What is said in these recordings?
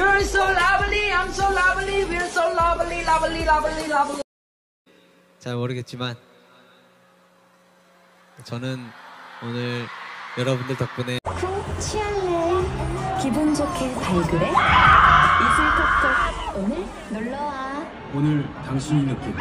You're so lovely, I'm so lovely, we're so lovely, lovely, lovely, lovely. 잘 모르겠지만 저는 오늘 여러분들 덕분에 푹 취할래. 기분 좋게 발그레. 이슬 톡톡 오늘 놀러와. 오늘 당신이 느낀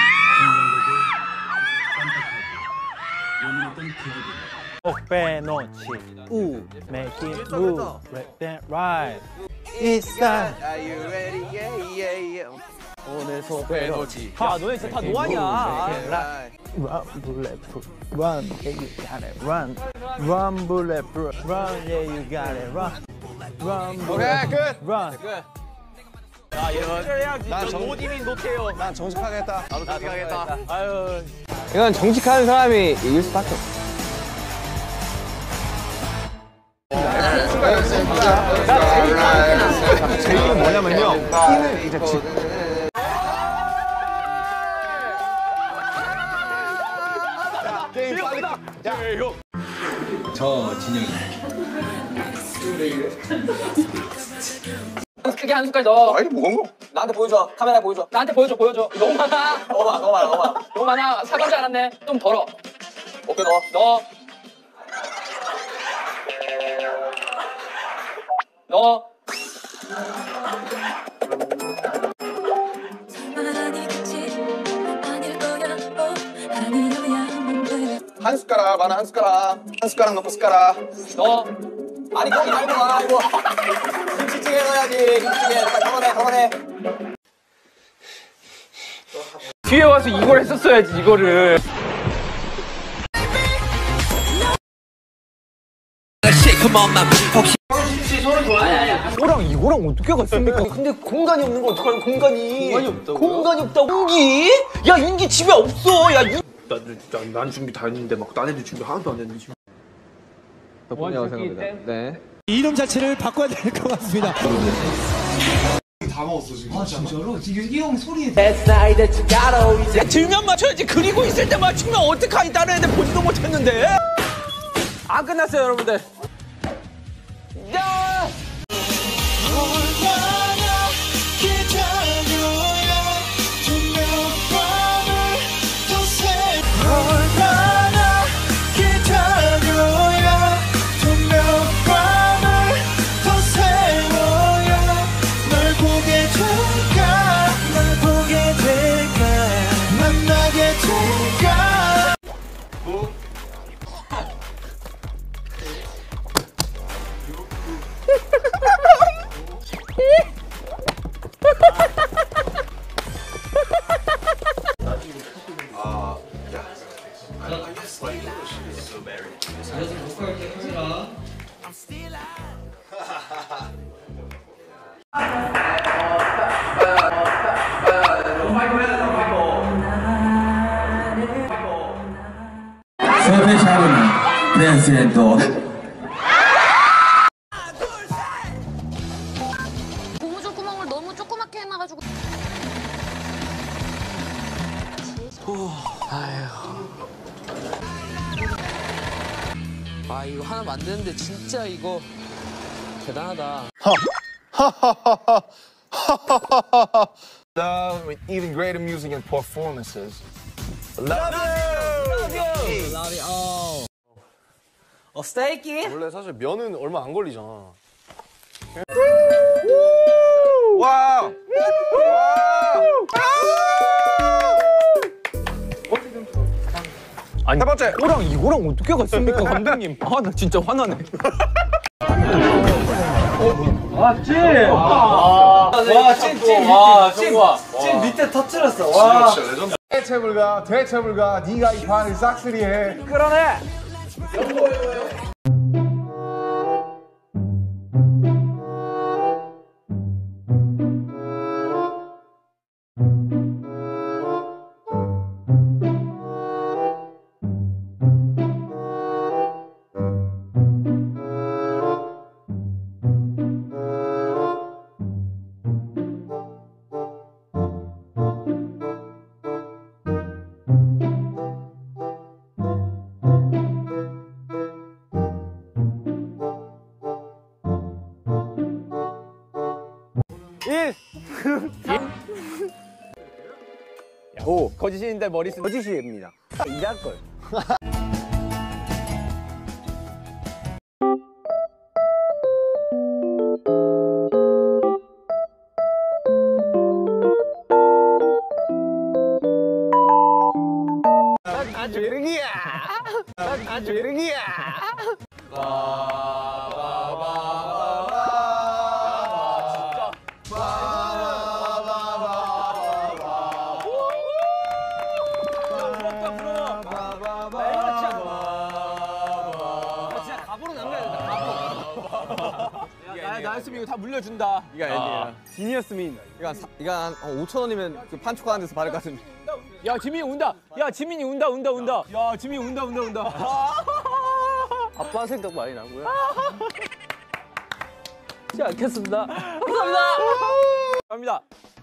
빼놓지 우 make it move right then right it's time. Are you ready? Yeah, yeah, yeah. 오늘 빼놓지 다 너네 진짜 다 노안이야. Run bulletproof run yeah you got it run run bulletproof run yeah you got it run 오케이, 끝. run 야 얘는 난 노디민 노태요. 난 정직하게 했다. 나도 정직하게 했다. 아유 이건 정직한 사람이 이길 수밖에 없어. 제일은 뭐냐면요 힘을 이제 게임 빨리. 저 진영이 크게 한 숟갈 넣어. 아니 무거운 거. 나한테 보여줘. 카메라에 보여줘. 나한테 보여줘. 너무 많아. 너무 많아. 너무 많아. 사과인 줄 알았네. 좀 덜어. 오케이 넣어. 한 숟가락, 마늘 한 숟가락. 한 숟가락 넣고 숟가락. 넣어. 아니 거기 말고 와. 이거 김치찌개 넣어야지. 김치찌개. 덜어내. 뒤에 와서 이걸 했었어야지 이거를. 이거랑 이거랑 어떻게 같습니까? 근데 공간이 없는 거 어떡하냐 공간이 없다고요? 공간이 없다고? 인기? 야 인기 집에 없어. 야 난 준비 다 했는데 막 딴 애들 준비 하나도 안 했는데 지금. 덕분이라고 생각합니다. 네. 이름 자체를 바꿔야 될 것 같습니다. 다 먹었어 지금. 아 진짜로? 윤기 형 소리에 들면 맞춰야지. 그리고 있을 때 맞추면 어떡하니. 다른 애들 보지도 못했는데. 안 끝났어요 여러분들. 야! 고무줄 구멍을 너무 조그맣게 해놔가지고. 아 이거 하나 만드는데 진짜 이거 대단하다. Love with even greater music and performances. 스테이키? 원래 사실 면은 얼마 안 걸리잖아. 와우! 아니, 세 번째. 이거랑 어떻게 같습니까 감독님. 아 나 진짜 화나네. 찐 밑에 터뜨렸어. 와. 대체 불가. 네가 이 판을 싹쓸이해. 끌어내. 1 5 거짓인데 머리 쓰는 거짓입니다. 일할 걸. 아주 이르기야. 아주 이르기야. 나였으면 이거 다 물려준다. 이거 아니야. 지니어스민. 이거 한 5,000원이면 그 판촉하는 데서 받을 것 같은데. 야 지민이 운다. 야 지민이 운다. 야 지민이 운다. 아빠 생각 많이 나고요. 시작하겠습니다. 감사합니다. 갑니다.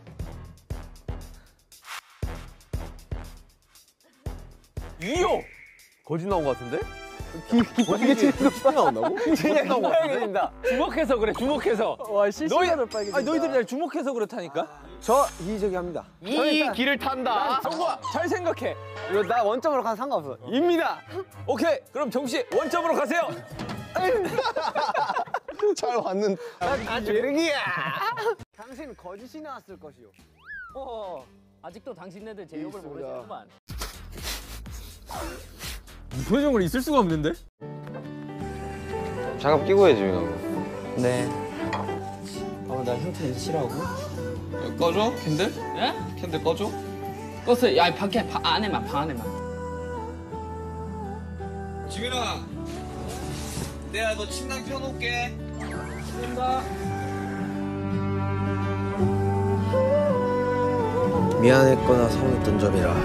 이요. 거짓 나온 것 같은데? 거짓이 진짜 나온다고? 진짜 나온 것 같은데? 주목해서 그래, 주목해서. 와, 실시간으로 빨개진다. 아니, 너희들이 주목해서 그렇다니까? 저 이의적이 합니다. 이 길을 탄다. 정국아, 잘 생각해. 이거 나 원점으로 가서 상관없어. 입니다. 오케이, 그럼 정씨 원점으로 가세요. 잘 왔는데. 아주 이르기야. 당신 거짓이 나왔을 것이요. 아직도 당신네들 제 욕을 모르시는구만. 무표정으로 있을 수가 없는데? 장갑 끼고 해야지 형. 네. 나 형태 싫어하고. 꺼줘? 캔들? 예? 캔들 꺼줘? 껐어요. 야, 방 안에만. 지민아, 내가 너 침낭 펴놓을게. 미안했거나 서운했던 점이라.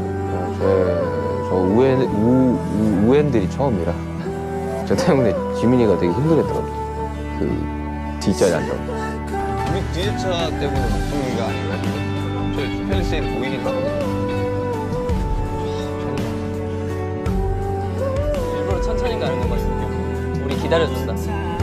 저 우엔들이 처음이라. 저 때문에 지민이가 되게 힘들었더라고. 그 뒷자리 앉아. 우리 뒤에차 때문에 못 보는 게 아닌가 지금. 저 펠리세이드 보이긴 하거든요. 일부러 천천히 가는 것 같은데. 우리 기다려준다.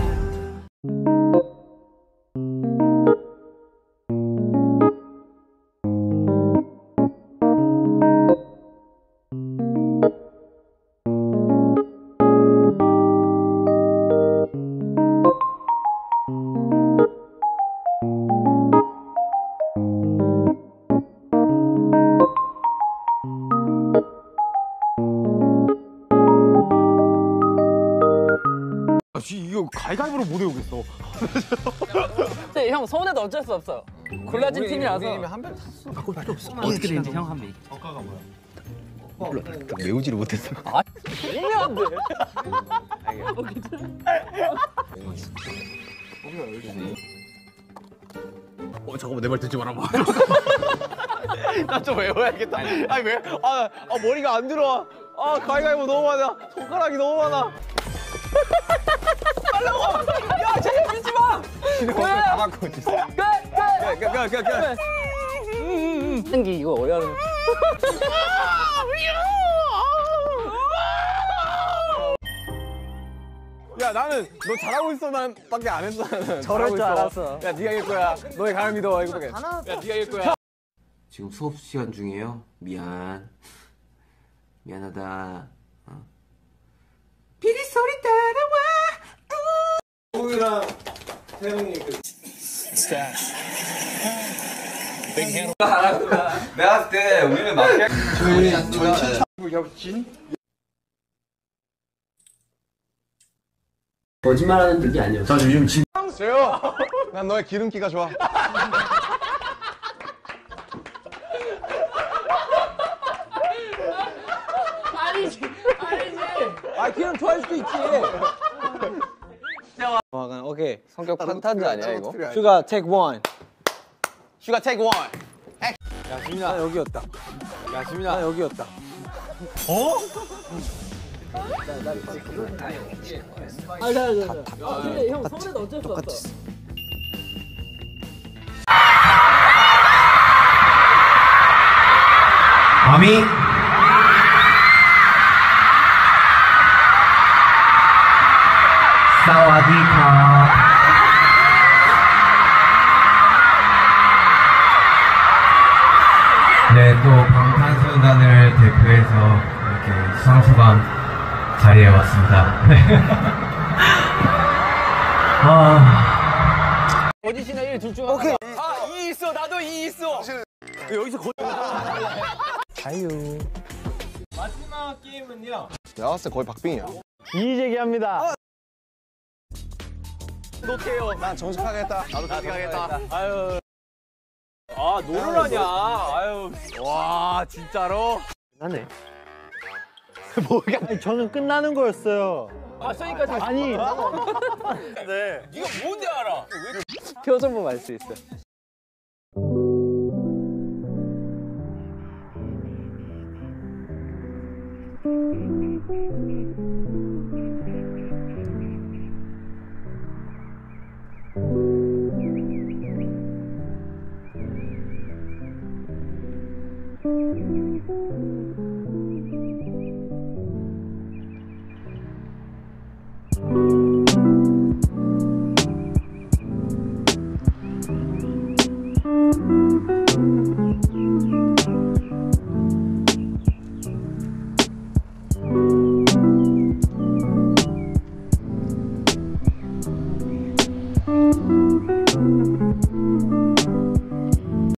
이거 가위바위보로 못 외우겠어. 근데 형 서운해도 어쩔 수 없어. 골라진 팀이라서. 한병 탔어. 바꿀 필요 없어. 어떻게 되는지 형 한번 얘기. 저가가 뭐야? 외우지를 못했어. 애매한데. 잠깐만 내 말 듣지 마라. 나 좀 외워야겠다. 아니 왜? 머리가 안 들어와. 가위바위보 너무 많아. 손가락이 너무 많아. 빨라고! 야, 쟤 밀지 마! 다 바꿔 주세요. 가! 생기 이거 어려운. 야, 나는 너 잘하고 있어 난 밖에 안 했어. 나는. 저럴 줄 알았어. 야, 네가 이길 거야. 너의 가을 믿어. 이거 야, 네가 이길 거야. 지금 수업 시간 중이에요. 미안하다. 비리 소리 따라와. 형이랑 태영이 내가 봤을 때 우리는 맞게. 거짓말하는 득이 아니었어. 자 지금 진. 세요. 난 너의 기름기가 좋아. 아니지. 기름 좋아할 수도 있지. 오케이. 성격 판타지 아니야 이거? 슈가 take one. 슈가 take one. 야 지민아 나 여기였다. 야 지민아 나 여기였다. 근데 형 서운해도 어쩔 수 없어. 마미 사와디카 네, 또 방탄소년단을 대표해서 이렇게 수상소감 자리에 왔습니다. 네. 어디시나 1 둘 중 하나. 오케이. 아, 2 있어. 나도 2 있어. 여기서 거의. 자유. 마지막 게임은요. 내가 봤을 때 거의 박빙이야. 이의제기합니다. 노태요. 난 정식하겠다. 나도 정식하겠다. 아유. 아, 노를 하냐. 아유. 와, 진짜로? 끝나네. 뭐가? 아니, 저는 끝나는 거였어요. 봤으니까 다시. 아니. 네. 네가 뭔데 알아? 표정 보면 알 수 있어.